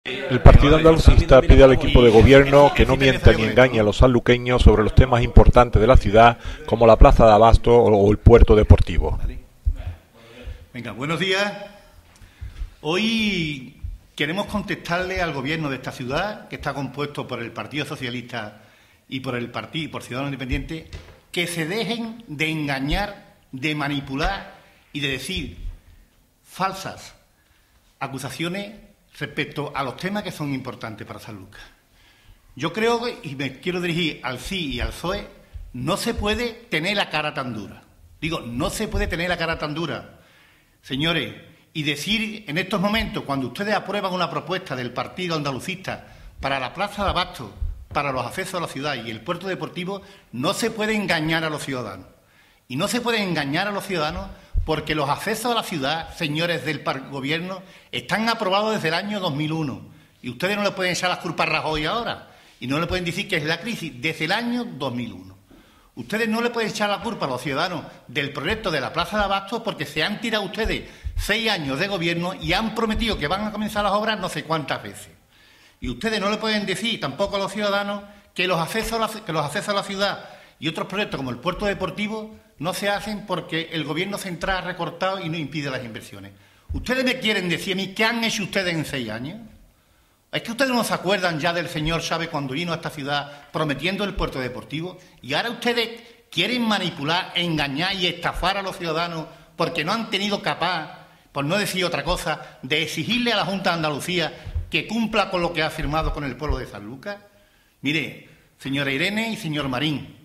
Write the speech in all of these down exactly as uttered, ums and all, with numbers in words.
El partido andalucista pide al equipo de gobierno que no mienta ni engañe a los sanluqueños sobre los temas importantes de la ciudad, como la plaza de abasto o el puerto deportivo. Venga, buenos días. Hoy queremos contestarle al gobierno de esta ciudad, que está compuesto por el Partido Socialista y por el Partido por Ciudadanos Independientes, que se dejen de engañar, de manipular y de decir falsas acusaciones respecto a los temas que son importantes para Sanlúcar. Yo creo que, y me quiero dirigir al C I y al P S O E, no se puede tener la cara tan dura. Digo, no se puede tener la cara tan dura, señores, y decir en estos momentos, cuando ustedes aprueban una propuesta del Partido Andalucista para la plaza de abasto, para los accesos a la ciudad y el puerto deportivo, no se puede engañar a los ciudadanos. Y no se puede engañar a los ciudadanos porque los accesos a la ciudad, señores del Gobierno, están aprobados desde el año dos mil uno. Y ustedes no le pueden echar las culpas a Rajoy ahora. Y no le pueden decir que es la crisis desde el año dos mil uno. Ustedes no le pueden echar la culpa a los ciudadanos del proyecto de la plaza de abasto porque se han tirado ustedes seis años de gobierno y han prometido que van a comenzar las obras no sé cuántas veces. Y ustedes no le pueden decir tampoco a los ciudadanos que los accesos a la, que los accesos a la ciudad y otros proyectos como el puerto deportivo no se hacen porque el Gobierno central ha recortado y no impide las inversiones. ¿Ustedes me quieren decir a mí qué han hecho ustedes en seis años? ¿Es que ustedes no se acuerdan ya del señor Chávez cuando vino a esta ciudad prometiendo el puerto deportivo? Y ahora ustedes quieren manipular, engañar y estafar a los ciudadanos porque no han tenido capaz, por no decir otra cosa, de exigirle a la Junta de Andalucía que cumpla con lo que ha firmado con el pueblo de Sanlúcar. Mire, señora Irene y señor Marín,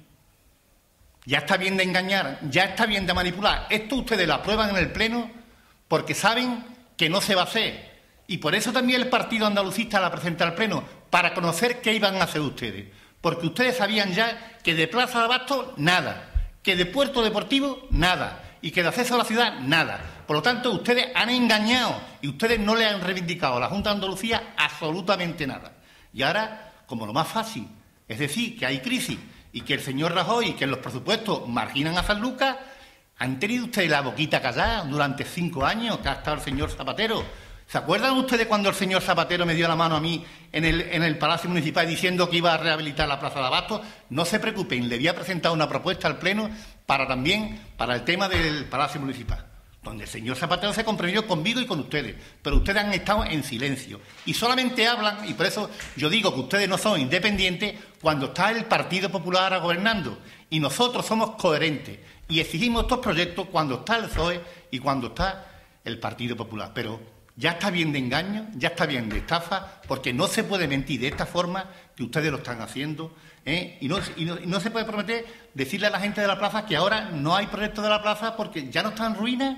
ya está bien de engañar, ya está bien de manipular. Esto ustedes lo aprueban en el Pleno porque saben que no se va a hacer. Y por eso también el Partido Andalucista la presenta al Pleno, para conocer qué iban a hacer ustedes. Porque ustedes sabían ya que de Plaza de Abasto, nada. Que de Puerto Deportivo, nada. Y que de acceso a la ciudad, nada. Por lo tanto, ustedes han engañado y ustedes no le han reivindicado a la Junta de Andalucía absolutamente nada. Y ahora, como lo más fácil, es decir, que hay crisis y que el señor Rajoy y que los presupuestos marginan a Sanlúcar, han tenido ustedes la boquita callada durante cinco años que ha estado el señor Zapatero. ¿Se acuerdan ustedes cuando el señor Zapatero me dio la mano a mí en el, en el Palacio Municipal diciendo que iba a rehabilitar la Plaza de Abasto? No se preocupen, le había presentado una propuesta al Pleno para también, para el tema del Palacio Municipal, donde el señor Zapatero se comprometió conmigo y con ustedes, pero ustedes han estado en silencio y solamente hablan, y por eso yo digo que ustedes no son independientes cuando está el Partido Popular gobernando, y nosotros somos coherentes y exigimos estos proyectos cuando está el P S O E y cuando está el Partido Popular. Pero ya está bien de engaño, ya está bien de estafa, porque no se puede mentir de esta forma que ustedes lo están haciendo, ¿eh? y, no, y, no, y no se puede prometer decirle a la gente de la plaza que ahora no hay proyecto de la plaza porque ya no está en ruinas.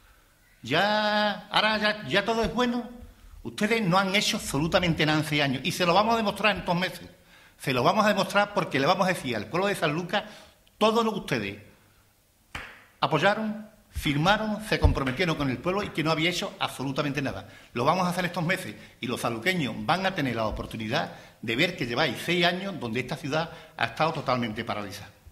Ya, ahora ya, ya todo es bueno. Ustedes no han hecho absolutamente nada en seis años y se lo vamos a demostrar en estos meses. Se lo vamos a demostrar porque le vamos a decir al pueblo de Sanlúcar todo lo que ustedes apoyaron, firmaron, se comprometieron con el pueblo y que no había hecho absolutamente nada. Lo vamos a hacer estos meses y los sanluqueños van a tener la oportunidad de ver que lleváis seis años donde esta ciudad ha estado totalmente paralizada.